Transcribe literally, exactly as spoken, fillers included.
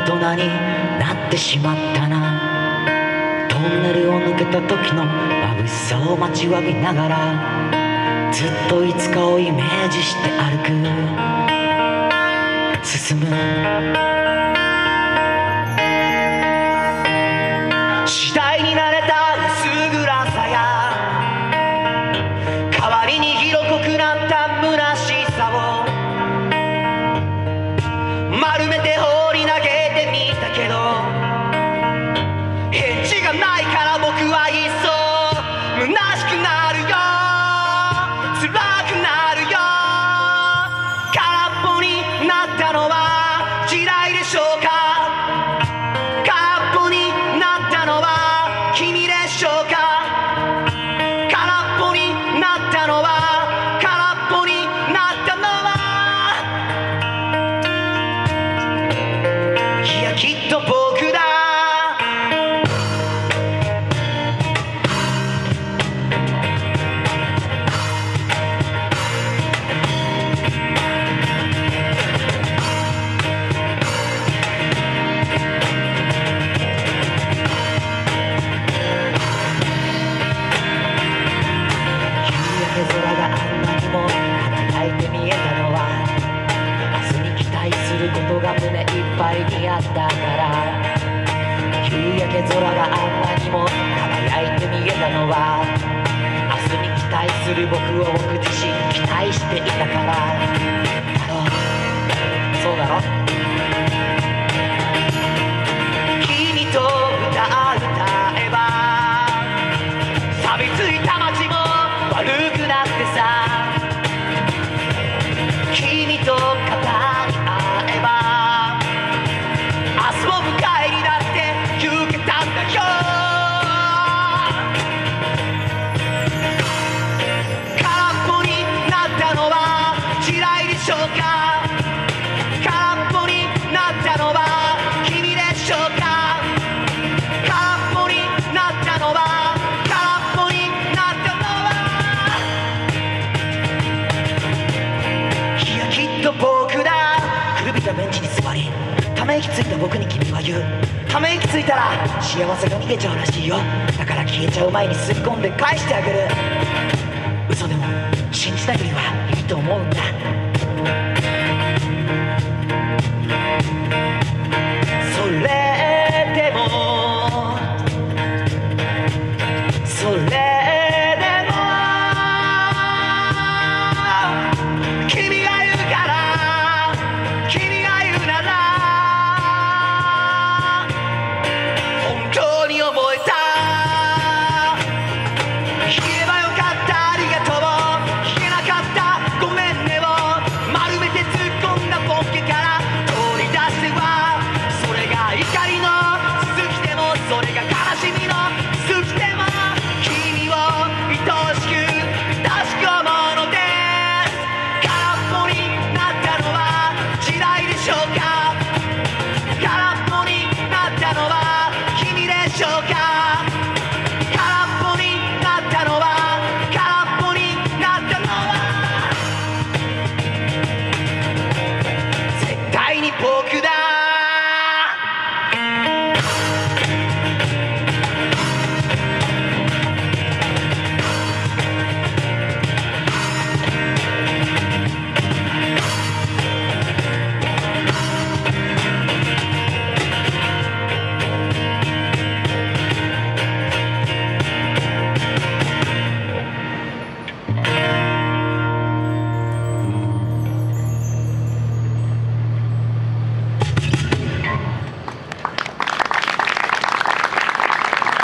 人になってしまったな。トンネルを抜けた時の眩しさを待ちわびながら、ずっといつかをイメージして歩く進む。次第に慣れた薄暗さや、代わりに色濃くなった虚しさを丸めて放り投げてみたけど、返事がないから僕はいっそ虚しくなるよ、辛くなるよ。空っぽになったのは時代でしょうか。空っぽになったのは君でしょうか。空っぽになったのは空っぽになったのは、いやきっと僕だ。空があんなにも輝いて見えたのは、明日に期待することが胸いっぱいにあったから。夕焼け空があんなにも輝いて見えたのは、明日に期待する僕を僕自身期待していたからだろう。そうだろ。君と歌う歌えば錆びついた街も悪くなってさ、君と語り合えば明日を迎えにだって行けたんだよ。空っぽになったのは時代でしょうか。空っぽになったのは君でしょうか。空っぽになったのは空っぽになったのは、きっと僕だ。古びたベンチに座り、ため息ついた僕に君は言う。ため息ついたら幸せが逃げちゃうらしいよ。だから消えちゃう前に吸い込んで返してあげる。嘘でも信じたよりはいいと思うんだ。